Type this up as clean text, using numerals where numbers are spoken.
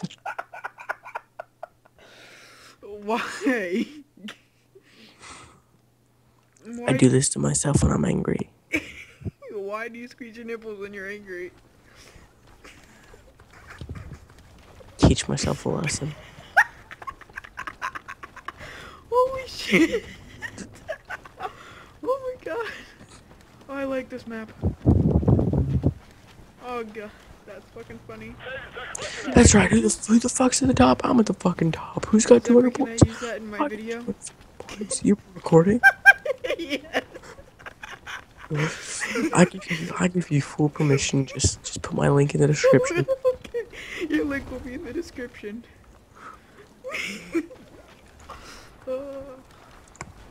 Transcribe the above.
Why? I do this to myself when I'm angry. Why do you squeeze your nipples when you're angry? Teach myself a lesson. Holy shit! Oh my god! Oh, I like this map. Oh god, that's fucking funny. That's right. Who the fuck's at the top? I'm at the fucking top. Who's got 200 Can I points? use that in my video? Points. You're recording? Yes. I give you full permission. Just put my link in the description. Okay. Your link will be in the description.